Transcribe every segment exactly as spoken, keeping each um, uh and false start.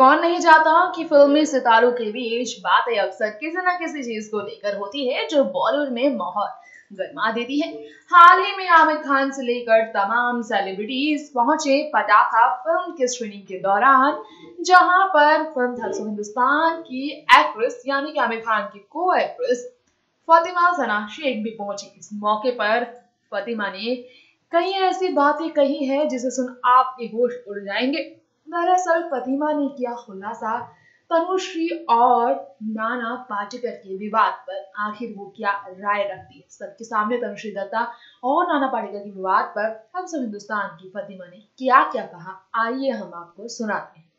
कौन नहीं चाहता कि फिल्मी सितारों के बीच बातें अक्सर किसी न किसी चीज को लेकर होती है जो बॉलीवुड में माहौल गरमा देती है। हाल ही में आमिर खान से लेकर तमाम सेलिब्रिटीज पहुंचे पटाखा फिल्म की स्क्रीनिंग के दौरान, जहां पर फिल्म धड़सो हिंदुस्तान की एक्ट्रेस यानी कि आमिर खान की को एक्ट्रेस फातिमा सना शेख भी पहुंची। इस मौके पर फातिमा ने कई ऐसी बातें कही है जिसे सुन आपके होश उड़ जाएंगे। दरअसल फातिमा ने किया खुलासा तनुश्री और नाना पाटेकर के विवाद पर। आखिर वो क्या राय रखती है सबके सामने तनुश्री दत्ता और नाना पाटेकर के विवाद पर हम सब हिंदुस्तान की फातिमा ने क्या क्या कहा, आइए हम आपको सुनाते हैं।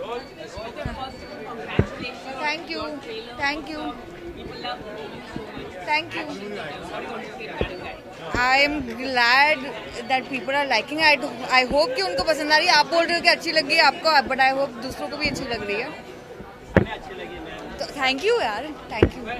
Thank you thank you thank you I am glad that people are liking. I I hope कि उनको पसंद आ रही है। आप बोल रहे हो कि अच्छी लगी है आपको, बट आई होप दूसरों को भी अच्छी लग रही है। तो थैंक यू यार, थैंक यू।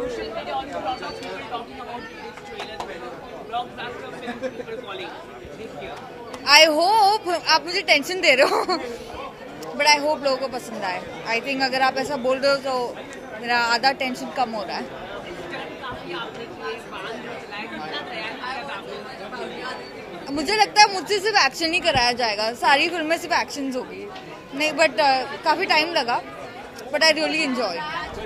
आई होप आप मुझे टेंशन दे रहे हो, बट आई होप लोगों को पसंद आए। आई थिंक अगर आप ऐसा बोल रहे हो तो मेरा आधा टेंशन कम हो रहा है। मुझे लगता है मुझसे सिर्फ एक्शन ही कराया जाएगा, सारी फिल्में सिर्फ एक्शन होगी नहीं, बट uh, काफी टाइम लगा, but I really enjoy.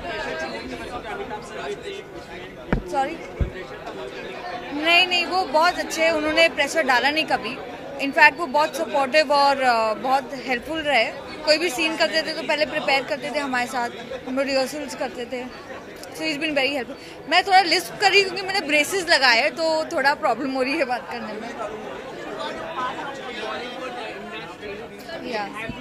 Sorry नहीं नहीं वो बहुत अच्छे हैं, उन्होंने प्रेशर डाला नहीं कभी। इनफैक्ट वो बहुत सपोर्टिव और uh, बहुत हेल्पफुल रहे। कोई भी सीन करते थे तो पहले प्रिपेयर करते थे हमारे साथ, हम लोग रिहर्सल्स करते थे। So is been very helpful. मैं थोड़ा लिस्ट करी क्योंकि मैंने ब्रेसेस लगाए हैं तो थोड़ा प्रॉब्लम हो रही है बात करने में। या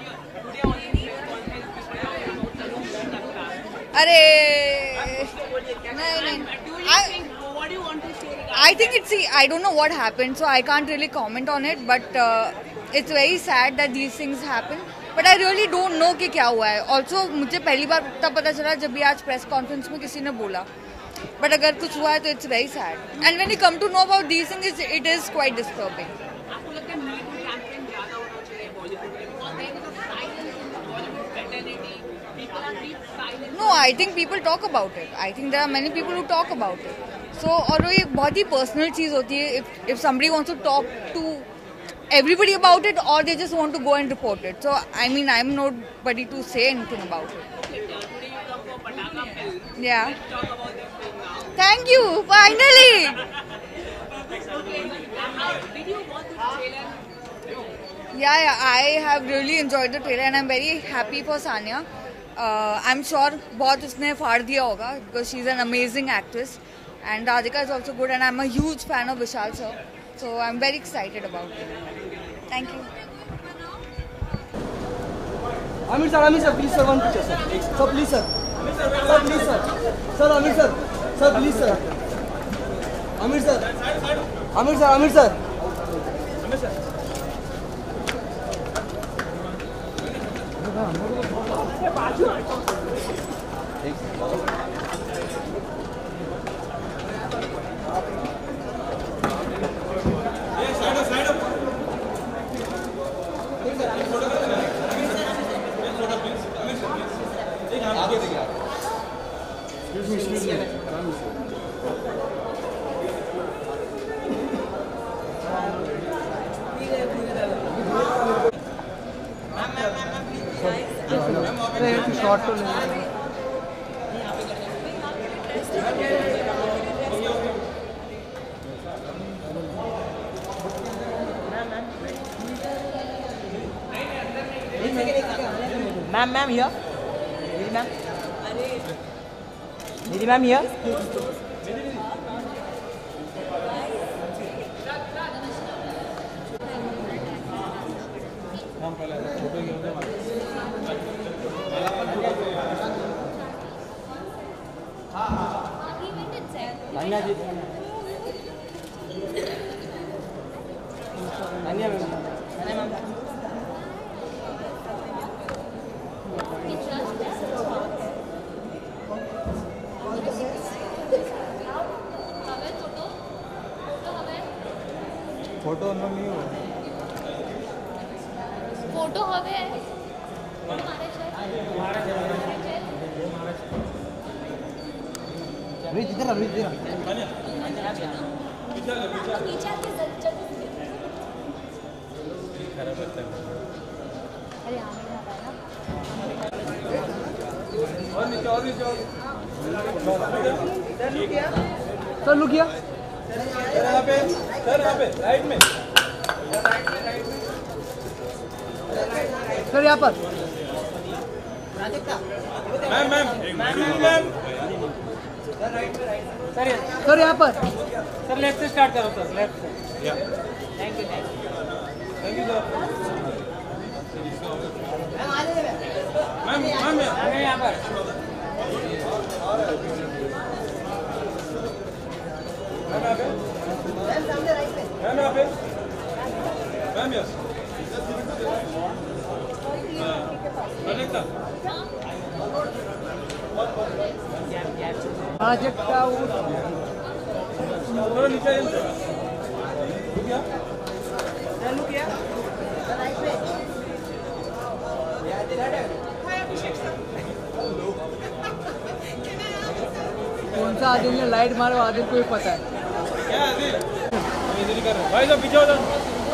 अरे नहीं नहीं I think it's, I don't know what happened, so I can't really comment on it, but uh, it's very sad that these things happen, but I really don't know कि क्या हुआ है। Also मुझे पहली बार तब पता चला जब भी आज प्रेस कॉन्फ्रेंस में किसी ने बोला, but अगर कुछ हुआ है तो it's very sad, and when you come to know about these things, it is quite disturbing. No, I think people talk about it. I think there are many people who talk about it. So, और वो ये बहुत ही personal चीज़ होती है. If if somebody wants to talk to everybody about it, or they just want to go and report it. So, I mean, I'm nobody to say anything about it. Yeah. Thank you. Finally. Yeah, yeah. I have really enjoyed the trailer, and I'm very happy for Sanya. Uh, I'm sure बहुत उसने फाड़ दिया होगा because she's an amazing actress, and Radhika is also good, and I'm a huge fan of Vishal sir, so I'm very excited about it. Thank you. Amir sir, Amir sir, please sir, one picture sir. Sir, please sir. Sir, please sir. Sir, Amir sir. Sir, please sir. Amir sir. Amir sir, Amir sir. Amir sir. Short तो नहीं ma'am ma'am here मेरी ma'am मेरी ma'am here Tanya ji Tanya ma'am Tanya ma'am photo नहीं हो photo हवे रोहित इधर रोहित इधर अरे आने ना पाया और नीचे और नीचे सर लुक किया सर यहाँ पे सर यहाँ पे राइट में सर यहाँ पर मैम मैम मैम सर यहाँ पर सर लेफ्ट से स्टार्ट करो सर लेफ्ट से thank you thank you sir ma'am ma'am यहाँ पर मैम यहाँ पे मैम सामने राइट पे मैम यहाँ पे मैम यस प्रोजेक्ट का वो थोड़ा नीचे क्या चालू किया राइट पे कौन सा आदिल ने लाइट मारा आदिल को भी पता है क्या आदिल इधर ही कर रहे भाई साहब पीछे हो जाओ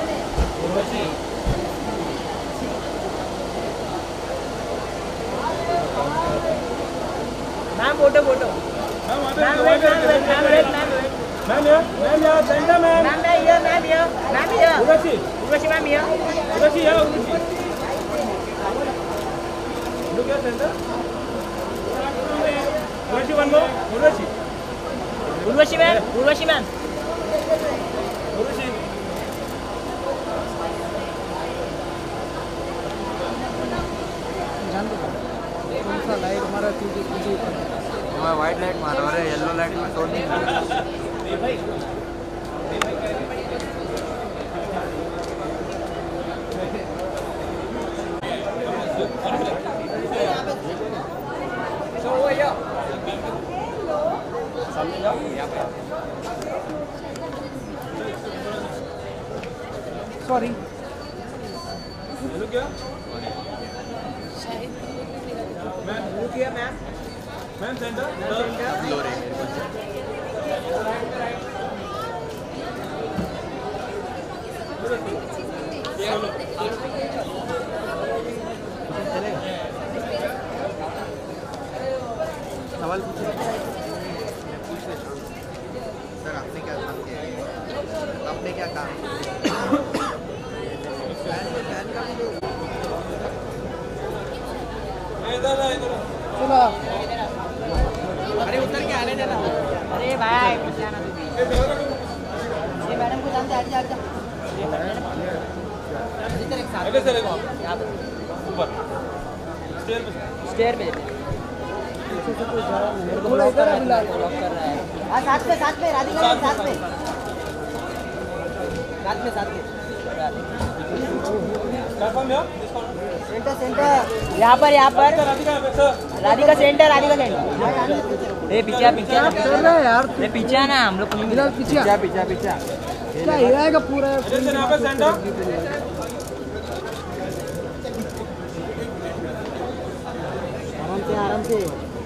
ma'am photo photo ma'am ma'am ma'am ma'am ma'am यार सेंटर मैम मैम ये मैम ये मैम ये उर्वशी उर्वशी मैम ये उर्वशी ये उर्वशी लुक या centre Urvashi one more Urvashi Urvashi ma'am Urvashi ma'am Urvashi जान दो कौन सा लाइट मारा तुझे तुझे मैं वाइट लाइट मारा और येलो लाइट में तो नहीं भाई सो वो या सामने जाओ यहां पे सॉरी हेलो क्या मैम वो किया मैम मैम सेंटर लो रे सवाल पूछिए सर आपने क्या काम किया आपने क्या काम सुना अरे उतर के आने देना अरे भाई ये मैडम को जानते आगे आगे इधर एक साथ सर यहां पे ऊपर स्टेयर पे स्टेयर पे मेरे को ब्लॉक कर रहा है ब्लॉक कर रहा है हां साथ में साथ में राधिका साथ में साथ में साथ में कंफर्म है सेंटर सेंटर यहाँ पर यहाँ पर राधिका सेंटर राधिका सेंटर ए पीछे पीछे यार ए पीछे ना हम लोग पीछे पीछे पीछे पीछे क्या हिलाएगा पूरा यहाँ पर सेंटर आराम से आराम से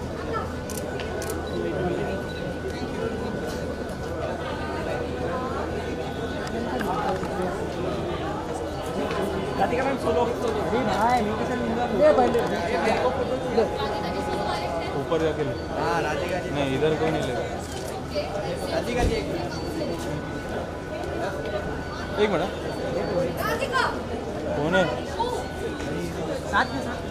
राधिका मैम सोलो जी भाई ये पहले ऊपर जाके ले हां राधिका जी नहीं इधर कोई नहीं लेगा राधिका जी एक मिनट राधिका कौन है साथ में साथ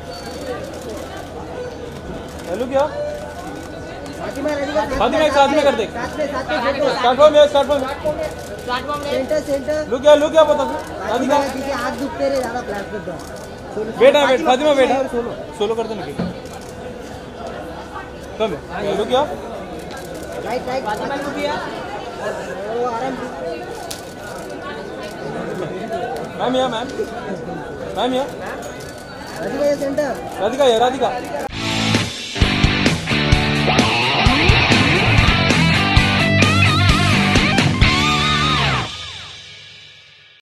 हेलो क्या साथ में राधिका साथ में साथ में कर दे साथ में साथ में स्टार्ट फॉर्म है start form centre centre look क्या लुक क्या पता राधिका पीछे हाथ दुखते रे ज्यादा फ्लैश कर दो बेटा बेटा फातिमा बेटा सोलो सोलो कर दो ना कम लुक क्या राइट राइट फातिमा लुक क्या वो आराम मैम या मैम मैम या राधिका ये सेंटर राधिका या राधिका